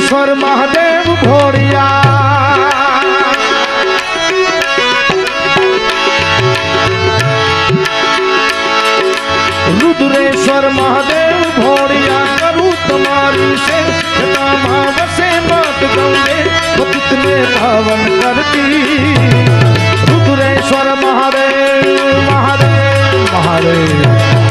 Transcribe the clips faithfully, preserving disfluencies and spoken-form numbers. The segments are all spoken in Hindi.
रुद्रेश्वर महादेव भोड़िया रुद्रेश्वर महादेव भोड़िया करूँ तुम्हारी से से बात गंगे वो कितने पावन करती रुद्रेश्वर महादेव महादेव महादेव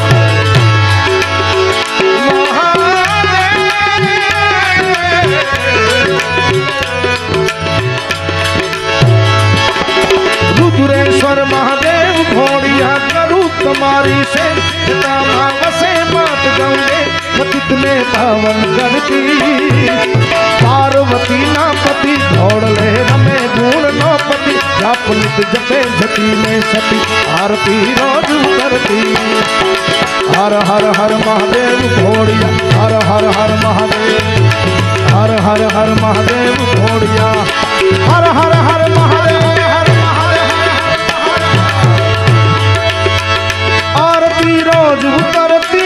रुद्रेश्वर महादेव भोड़िया करूँ तुम्हारी से से बात गंगे वो कितने पावन करती पार्वती ना पति दौड़ ले रमे गुण नो पति जापनित जपे जटी में सती आरती रोज करती हर हर हर महादेव भोड़िया हर हर हर महादेव हर हर हर महादेव भोड़िया हर हर हर महादेव हर आरती रोज उतरती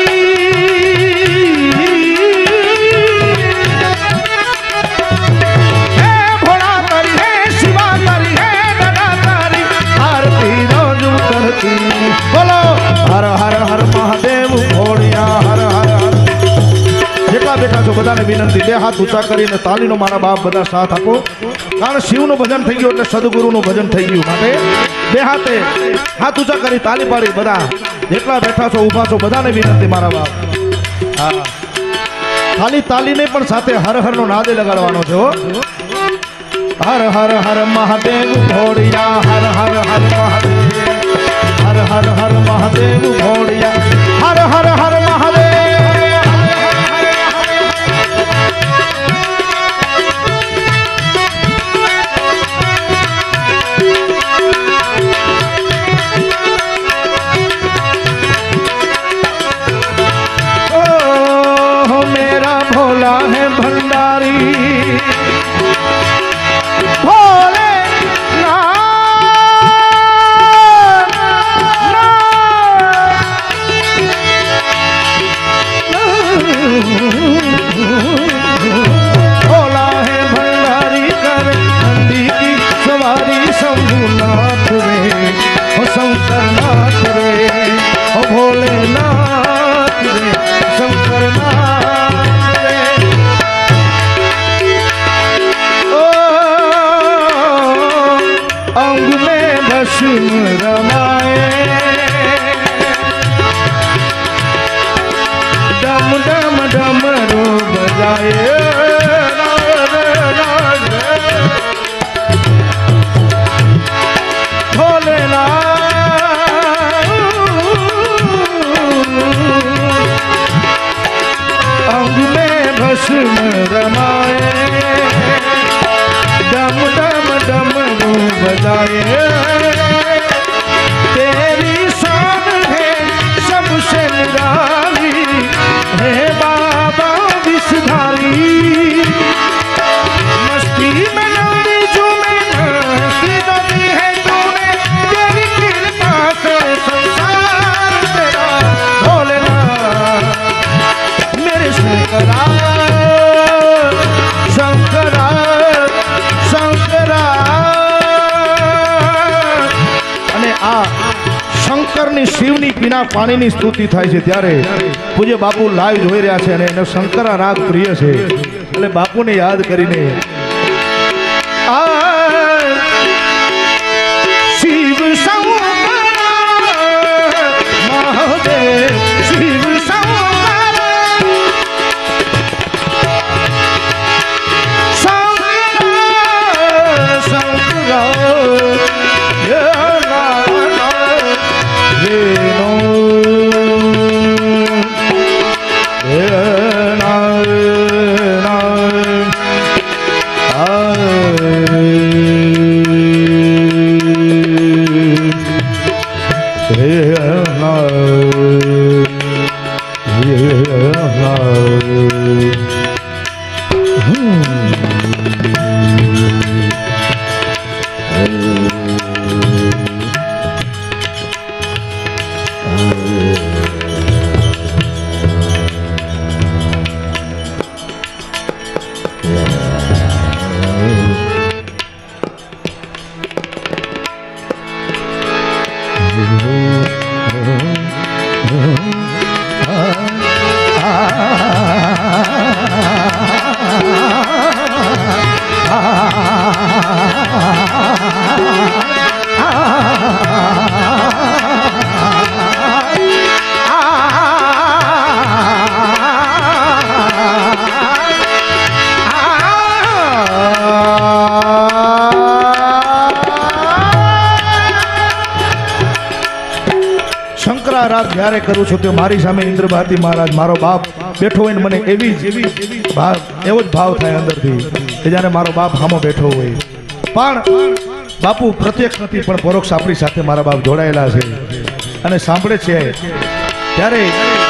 है भोला तारी है शिवा तारी है दादा तारी आरती रोज उतरती बोलो हर हर हर महादेव भोड़िया हर हर हर जेटला बेठा छो बधाने विनंती बे हाथ ऊंचा करीने तालीनो मारा बाप बधा साथ आपो कारण शिवનું ભજન થઈ ગયું એટલે સદગુરુનું ભજન થઈ ગયું માટે બે હાથે હાથ ઊંચા કરી તાલી પાડી બધા જેટલા બેઠા છો ઊભા છો બધાને વિનંતી મારા બાપ હા ખાલી તાલી નહીં પણ સાથે હર હર નો નાદે લગાડવાનો છે હો હર હર હર મહાદેવ ભોળિયા હર હર હર મહાદેવ હર હર હર મહાદેવ ભોળિયા હર હર હર મહાદેવ है भंडारी भोले भोला है भंडारी कर ठंडी की सवारी शंभुनाथ रे ओ शंकरनाथ रे ओ भोलेनाथ रे शंकरनाथ अंग में भस्म रमाए डम डम डमरू बजाए अंग में भस्म रमाए डम डम डमरू बजाए तेरी शान है सबसे निराली है बाबा विषधारी मस्ती में नंदी झूमे मस्ती नदी है तूने तेरी कृपा से संसार तेरा भोलेनाथ मेरे शंकरा शंकरा शंकरनी शिवनी पीना पाणीनी स्तुति थाय छे त्यारे पूज्य बापू लाइव જોઈ રહ્યા છે અને એને શંકરા રાગ પ્રિય છે એટલે બાપુને યાદ કરીને આ શિવ શંકર મહાદેવ શિવ શંકર શંકર શંકર Yeah. આ રાત જ્યારે કરું છું તે મારી સામે ઇન્દ્ર ભારતી મહારાજ મારો બાપ બેઠો હોય ને મને એવી જ એવી ભાવ એવો જ ભાવ થાય અંદરથી કે જ્યારે મારો બાપ સામો બેઠો હોય. પણ બાપુ પ્રત્યક્ષ નથી પણ પરોક્ષ આપણી સાથે મારા બાપ જોડાયેલા છે અને સાંભળે છે ત્યારે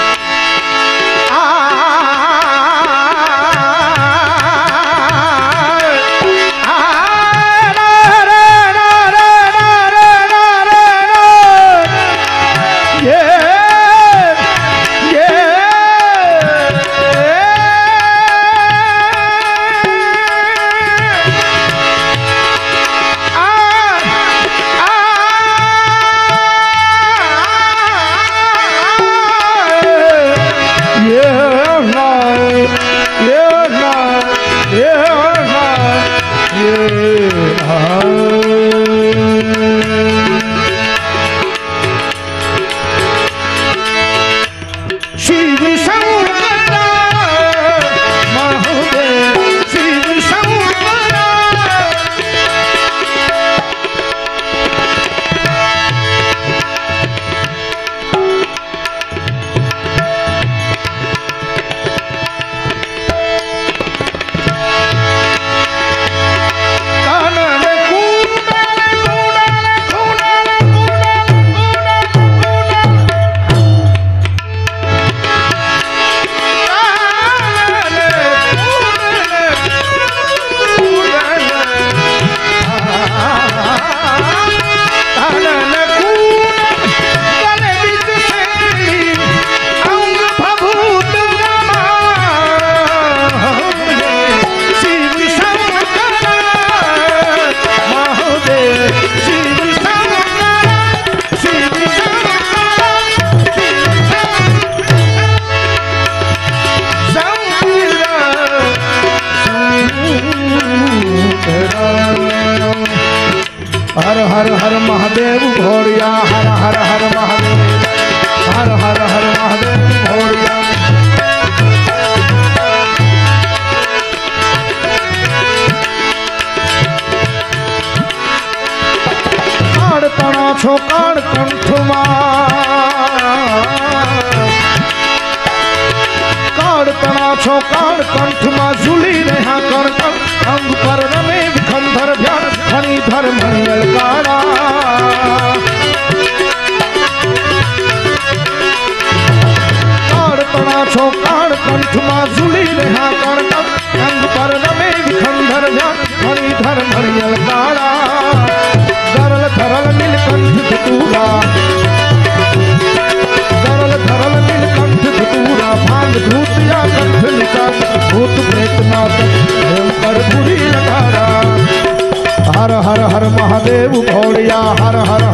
हर हर हर महादेव घोड़िया हर हर हर महादेव हर हर हर महादेव घोड़िया काड़ तना छो काड़ कंठमा काड़ तना छो काड़ कंठमा झूली रहा कर अंग पर रमे विखंडर ध्यान धनी धर मंगल काड़ा काड़ तना छो काड़ कंठमा झूली रहा कर अंग पर रमे विखंडर ध्यान धनी धर मंगल काड़ा सरल धरल नीलकंठ धतूरा सरल धरल नीलकंठ धतूरा भांग धूतिया कंठ निकाल भूत प्रेत नाथ भयंकर बुरी लगारा हर हर हर महादेव घोड़िया हर हर